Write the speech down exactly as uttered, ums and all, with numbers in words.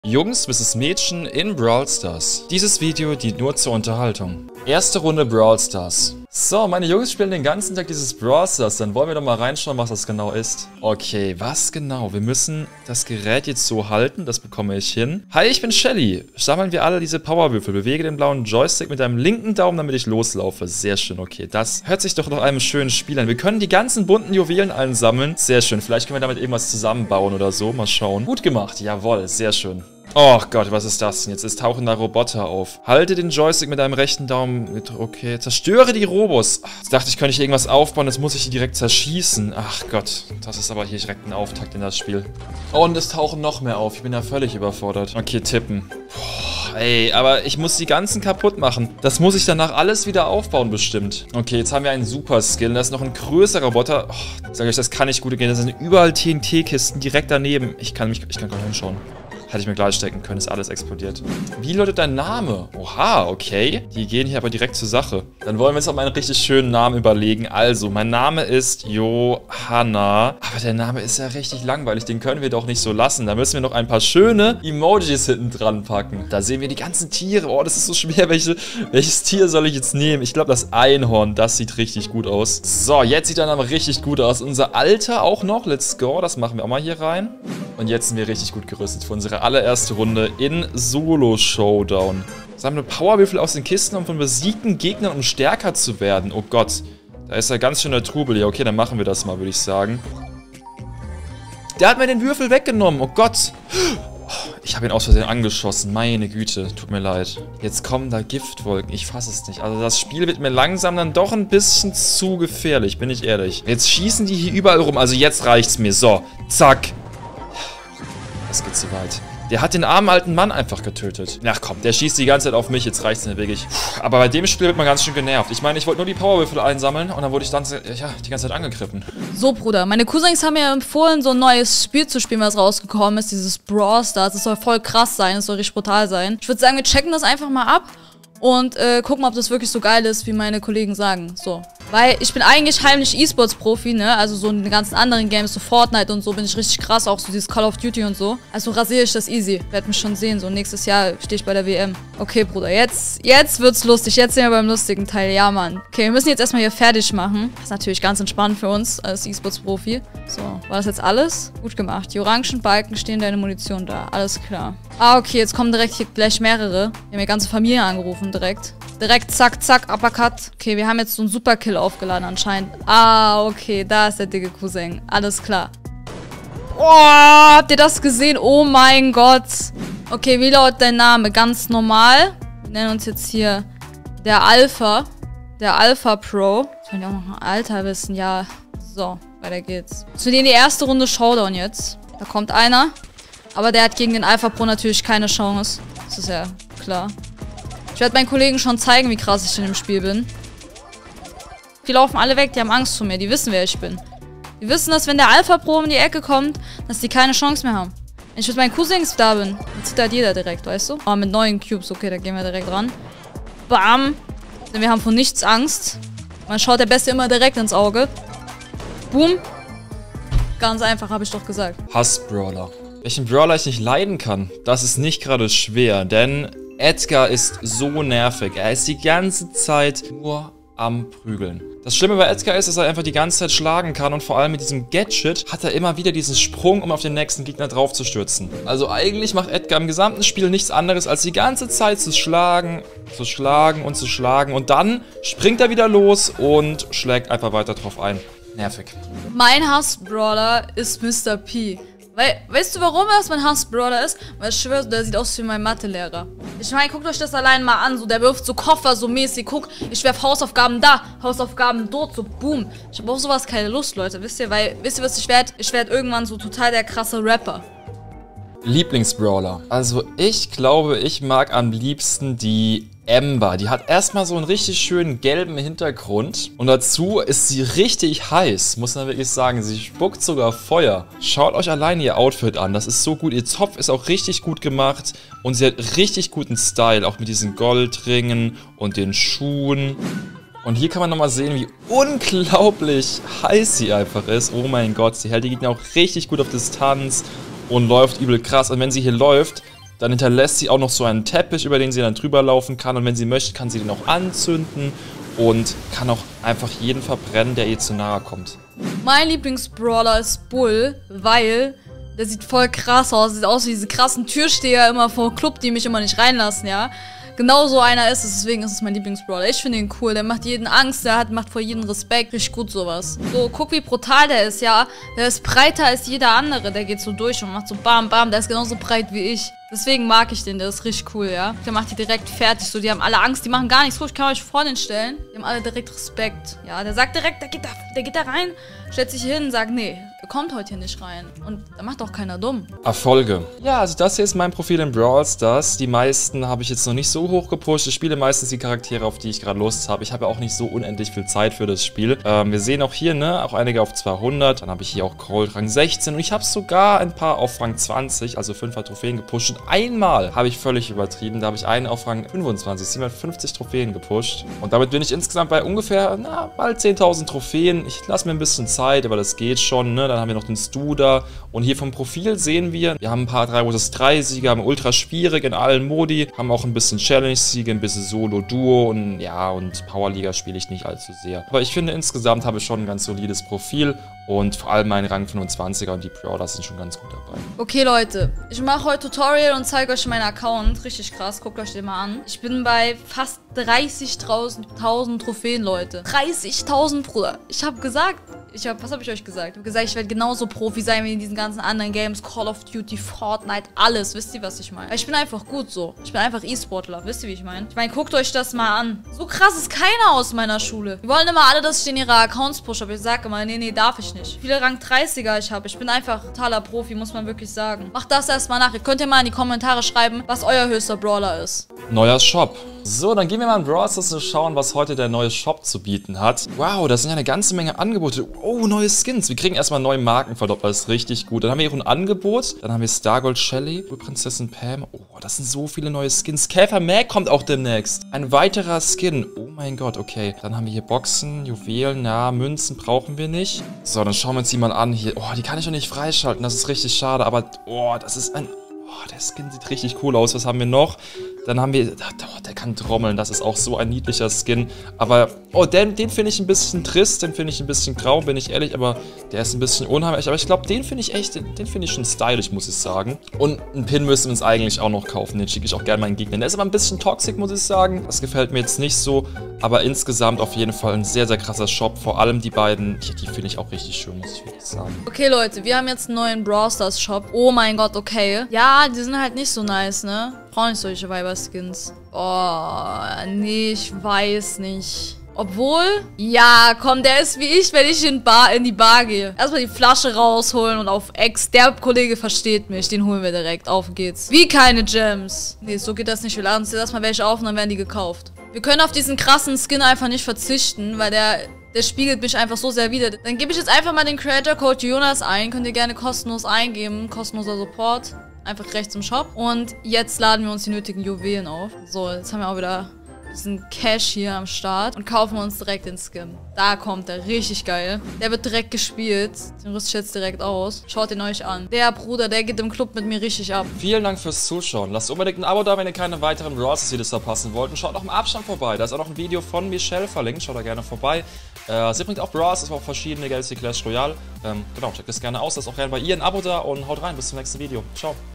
Jungs versus Mädchen in Brawl Stars. Dieses Video dient nur zur Unterhaltung. Erste Runde Brawl Stars. So, meine Jungs spielen den ganzen Tag dieses Brawl Stars. Dann wollen wir doch mal reinschauen, was das genau ist. Okay, was genau? Wir müssen das Gerät jetzt so halten. Das bekomme ich hin. Hi, ich bin Shelly. Sammeln wir alle diese Powerwürfel. Bewege den blauen Joystick mit deinem linken Daumen, damit ich loslaufe. Sehr schön, okay. Das hört sich doch nach einem schönen Spiel an. Wir können die ganzen bunten Juwelen einsammeln. Sehr schön. Vielleicht können wir damit irgendwas zusammenbauen oder so. Mal schauen. Gut gemacht. Jawohl, sehr schön. Oh Gott, was ist das denn? Jetzt ist tauchender Roboter auf. Halte den Joystick mit deinem rechten Daumen. Okay, zerstöre die Robos. Jetzt dachte ich, könnte ich irgendwas aufbauen. Jetzt muss ich die direkt zerschießen. Ach Gott, das ist aber hier direkt ein Auftakt in das Spiel. Oh, und es tauchen noch mehr auf. Ich bin ja völlig überfordert. Okay, tippen. Boah, ey, aber ich muss die ganzen kaputt machen. Das muss ich danach alles wieder aufbauen bestimmt. Okay, jetzt haben wir einen Super Skill. Da ist noch ein größerer Roboter. Oh, sag ich, das kann nicht gut gehen. Da sind überall T N T-Kisten direkt daneben. Ich kann mich, ich kann gar nicht hinschauen. Hätte ich mir gleich stecken können, ist alles explodiert. Wie lautet dein Name? Oha, okay. Die gehen hier aber direkt zur Sache. Dann wollen wir uns auch mal einen richtig schönen Namen überlegen. Also, mein Name ist Johanna. Aber der Name ist ja richtig langweilig. Den können wir doch nicht so lassen. Da müssen wir noch ein paar schöne Emojis hinten dran packen. Da sehen wir die ganzen Tiere. Oh, das ist so schwer. Welche, welches Tier soll ich jetzt nehmen? Ich glaube, das Einhorn. Das sieht richtig gut aus. So, jetzt sieht der Name richtig gut aus. Unser Alter auch noch. Let's go. Das machen wir auch mal hier rein. Und jetzt sind wir richtig gut gerüstet für unsere allererste Runde in Solo-Showdown. Sammle Powerwürfel aus den Kisten, um von besiegten Gegnern, um stärker zu werden. Oh Gott, da ist ja ganz schön der Trubel. Ja, okay, dann machen wir das mal, würde ich sagen. Der hat mir den Würfel weggenommen. Oh Gott. Ich habe ihn aus Versehen angeschossen. Meine Güte, tut mir leid. Jetzt kommen da Giftwolken. Ich fasse es nicht. Also das Spiel wird mir langsam dann doch ein bisschen zu gefährlich, bin ich ehrlich. Jetzt schießen die hier überall rum. Also jetzt reicht's mir. So, zack. Das geht zu weit. Der hat den armen alten Mann einfach getötet. Ach komm, der schießt die ganze Zeit auf mich. Jetzt reicht's mir wirklich. Puh, aber bei dem Spiel wird man ganz schön genervt. Ich meine, ich wollte nur die Powerwürfel einsammeln und dann wurde ich dann ja, die ganze Zeit angegriffen. So, Bruder, meine Cousins haben mir empfohlen, so ein neues Spiel zu spielen, was rausgekommen ist. Dieses Brawl Stars. Das soll voll krass sein. Das soll richtig brutal sein. Ich würde sagen, wir checken das einfach mal ab und äh, gucken, ob das wirklich so geil ist, wie meine Kollegen sagen. So. Weil ich bin eigentlich heimlich E-Sports-Profi, ne? Also so in den ganzen anderen Games, so Fortnite und so, bin ich richtig krass. Auch so dieses Call of Duty und so. Also rasiere ich das easy. Werd mich schon sehen. So nächstes Jahr stehe ich bei der W M. Okay, Bruder, jetzt, jetzt wird's lustig. Jetzt sind wir beim lustigen Teil. Ja, Mann. Okay, wir müssen jetzt erstmal hier fertig machen. Das ist natürlich ganz entspannt für uns als E-Sports-Profi. So, war das jetzt alles? Gut gemacht. Die orangen Balken stehen deine Munition da. Alles klar. Ah, okay, jetzt kommen direkt hier gleich mehrere. Wir haben ja ganze Familie angerufen direkt. Direkt, zack, zack, Uppercut. Okay, wir haben jetzt so einen Superkill aufgeladen anscheinend. Ah, okay, da ist der dicke Cousin. Alles klar. Oh, habt ihr das gesehen? Oh mein Gott. Okay, wie lautet dein Name? Ganz normal. Wir nennen uns jetzt hier der Alpha. Der Alpha Pro. Ich will ja auch noch ein Alter wissen. Ja, so, weiter geht's. Zu denen die erste Runde Showdown jetzt. Da kommt einer. Aber der hat gegen den Alpha Pro natürlich keine Chance. Das ist ja klar. Ich werde meinen Kollegen schon zeigen, wie krass ich in dem Spiel bin. Die laufen alle weg, die haben Angst vor mir. Die wissen, wer ich bin. Die wissen, dass wenn der Alpha Pro um die Ecke kommt, dass die keine Chance mehr haben. Wenn ich mit meinen Cousins da bin, dann zittert jeder direkt, weißt du? Aber mit neuen Cubes, okay, da gehen wir direkt ran. Bam! Denn wir haben vor nichts Angst. Man schaut der Beste immer direkt ins Auge. Boom! Ganz einfach, habe ich doch gesagt. Hass-Brawler. Welchen Brawler ich nicht leiden kann, das ist nicht gerade schwer, denn Edgar ist so nervig. Er ist die ganze Zeit nur am Prügeln. Das Schlimme bei Edgar ist, dass er einfach die ganze Zeit schlagen kann und vor allem mit diesem Gadget hat er immer wieder diesen Sprung, um auf den nächsten Gegner drauf zu stürzen. Also eigentlich macht Edgar im gesamten Spiel nichts anderes, als die ganze Zeit zu schlagen, zu schlagen und zu schlagen und dann springt er wieder los und schlägt einfach weiter drauf ein. Nervig. Mein Hass-Brawler ist Mister P. Weil, weißt du, warum das mein Hass-Brawler ist? Weil ich schwöre, der sieht aus wie mein Mathelehrer. Ich meine, guckt euch das allein mal an. So, der wirft so Koffer so mäßig. Guck, ich werf Hausaufgaben da, Hausaufgaben dort, so boom. Ich habe auf sowas keine Lust, Leute, wisst ihr? Weil, wisst ihr, was ich werde? Ich werde irgendwann so total der krasse Rapper. Lieblingsbrawler. Also, ich glaube, ich mag am liebsten die Ember. Die hat erstmal so einen richtig schönen gelben Hintergrund. Und dazu ist sie richtig heiß, muss man wirklich sagen. Sie spuckt sogar Feuer. Schaut euch alleine ihr Outfit an. Das ist so gut. Ihr Zopf ist auch richtig gut gemacht. Und sie hat richtig guten Style. Auch mit diesen Goldringen und den Schuhen. Und hier kann man nochmal sehen, wie unglaublich heiß sie einfach ist. Oh mein Gott, sie hält die Gegner auch richtig gut auf Distanz und läuft übel krass. Und wenn sie hier läuft, Dann hinterlässt sie auch noch so einen Teppich, über den sie dann drüber laufen kann. Und wenn sie möchte, kann sie den auch anzünden und kann auch einfach jeden verbrennen, der ihr zu nahe kommt. Mein Lieblingsbrawler ist Bull, weil der sieht voll krass aus. Sieht aus wie diese krassen Türsteher immer vor Club, die mich immer nicht reinlassen, ja. Genau so einer ist es, deswegen ist es mein Lieblingsbrawler. Ich finde ihn cool, der macht jeden Angst, der hat, macht vor jedem Respekt. Richtig gut sowas. So, guck wie brutal der ist, ja. Der ist breiter als jeder andere, der geht so durch und macht so bam, bam. Der ist genauso breit wie ich. Deswegen mag ich den, der ist richtig cool, ja. Der macht die direkt fertig, so, die haben alle Angst, die machen gar nichts. Guck, ich kann euch vor den stellen. Die haben alle direkt Respekt. Ja, der sagt direkt, der geht da, der geht da rein, stellt sich hin und sagt, nee, der kommt heute hier nicht rein. Und da macht auch keiner dumm. Erfolge. Ja, also das hier ist mein Profil in Brawl Stars. Die meisten habe ich jetzt noch nicht so hoch gepusht. Ich spiele meistens die Charaktere, auf die ich gerade Lust habe. Ich habe ja auch nicht so unendlich viel Zeit für das Spiel. Ähm, wir sehen auch hier, ne, auch einige auf zweihundert. Dann habe ich hier auch Cold Rang sechzehn. Und ich habe sogar ein paar auf Rang zwanzig, also fünfer Trophäen gepusht. Und einmal habe ich völlig übertrieben. Da habe ich einen auf Rang fünfundzwanzig, siebenhundertfünfzig Trophäen gepusht. Und damit bin ich insgesamt bei ungefähr, na, bald zehntausend Trophäen. Ich lasse mir ein bisschen Zeit, aber das geht schon, ne. Dann haben wir noch den Stu da. Und hier vom Profil sehen wir, wir haben ein paar drei versus drei Siege, haben ultra schwierig in allen Modi, haben auch ein bisschen Challenge-Siege, ein bisschen Solo-Duo und ja, und Powerliga spiele ich nicht allzu sehr. Aber ich finde, insgesamt habe ich schon ein ganz solides Profil und vor allem mein Rang fünfundzwanziger und die Brawler sind schon ganz gut dabei. Okay, Leute, ich mache heute Tutorial und zeige euch meinen Account. Richtig krass, guckt euch den mal an. Ich bin bei fast dreißigtausend Trophäen, Leute. dreißigtausend, Bruder. Ich habe gesagt, ich hab, was habe ich euch gesagt? Ich habe gesagt, ich werde genauso Profi sein wie in diesen ganzen anderen Games. Call of Duty, Fortnite, alles. Wisst ihr, was ich meine? Ich bin einfach gut so. Ich bin einfach E-Sportler. Wisst ihr, wie ich meine? Ich meine, guckt euch das mal an. So krass ist keiner aus meiner Schule. Die wollen immer alle, dass ich in ihre Accounts pushe. Aber ich sage immer, nee, nee, darf ich nicht. Wie viele Rang dreißiger ich habe. Ich bin einfach totaler Profi, muss man wirklich sagen. Macht das erstmal nach. Ihr könnt ja mal in die Kommentare schreiben, was euer höchster Brawler ist. Neuer Shop. So, dann gehen wir mal in Brawl Stars und schauen, was heute der neue Shop zu bieten hat. Wow, da sind ja eine ganze Menge Angebote. Oh, neue Skins. Wir kriegen erstmal neue Markenverdoppler. Das ist richtig gut. Dann haben wir hier ein Angebot. Dann haben wir Stargold Shelly, Prinzessin Pam. Oh, das sind so viele neue Skins. Käfer Mac kommt auch demnächst. Ein weiterer Skin. Oh mein Gott, okay. Dann haben wir hier Boxen, Juwelen. Ja, Münzen brauchen wir nicht. So, dann schauen wir uns die mal an hier. Oh, die kann ich noch nicht freischalten. Das ist richtig schade. Aber, oh, das ist ein... Oh, der Skin sieht richtig cool aus. Was haben wir noch? Dann haben wir... Oh, der kann trommeln. Das ist auch so ein niedlicher Skin. Aber... Oh, den, den finde ich ein bisschen trist. Den finde ich ein bisschen grau, bin ich ehrlich. Aber der ist ein bisschen unheimlich. Aber ich glaube, den finde ich echt... Den, den finde ich schon stylisch, muss ich sagen. Und einen Pin müssen wir uns eigentlich auch noch kaufen. Den schicke ich auch gerne meinen Gegnern. Der ist aber ein bisschen toxisch, muss ich sagen. Das gefällt mir jetzt nicht so. Aber insgesamt auf jeden Fall ein sehr, sehr krasser Shop. Vor allem die beiden... Die, die finde ich auch richtig schön, muss ich wirklich sagen. Okay, Leute. Wir haben jetzt einen neuen Brawl Stars Shop. Oh mein Gott, okay. Ja, die sind halt nicht so nice, ne? Brauche nicht solche Weiber-Skins. Oh, nee, ich weiß nicht. Obwohl, ja, komm, der ist wie ich, wenn ich in, Bar, in die Bar gehe. Erstmal die Flasche rausholen und auf Ex. Der Kollege versteht mich, den holen wir direkt. Auf geht's. Wie keine Gems. Nee, so geht das nicht. Wir laden uns jetzt erstmal welche auf und dann werden die gekauft. Wir können auf diesen krassen Skin einfach nicht verzichten, weil der... Der spiegelt mich einfach so sehr wider. Dann gebe ich jetzt einfach mal den Creator Code Jonas ein. Könnt ihr gerne kostenlos eingeben. Kostenloser Support. Einfach rechts im Shop. Und jetzt laden wir uns die nötigen Juwelen auf. So, jetzt haben wir auch wieder diesen Cash hier am Start. Und kaufen uns direkt den Skin. Da kommt der. Richtig geil. Der wird direkt gespielt. Den rüste ich jetzt direkt aus. Schaut ihn euch an. Der Bruder, der geht im Club mit mir richtig ab. Vielen Dank fürs Zuschauen. Lasst unbedingt ein Abo da, wenn ihr keine weiteren Brawl Stars Videos verpassen wollt. Und schaut noch im Abstand vorbei. Da ist auch noch ein Video von Michelle verlinkt. Schaut da gerne vorbei. Äh, sie bringt auch Brawl Stars, aber auch verschiedene Galaxy Clash Royale. Ähm, genau, checkt das gerne aus. Lasst auch gerne bei ihr ein Abo da und haut rein. Bis zum nächsten Video. Ciao.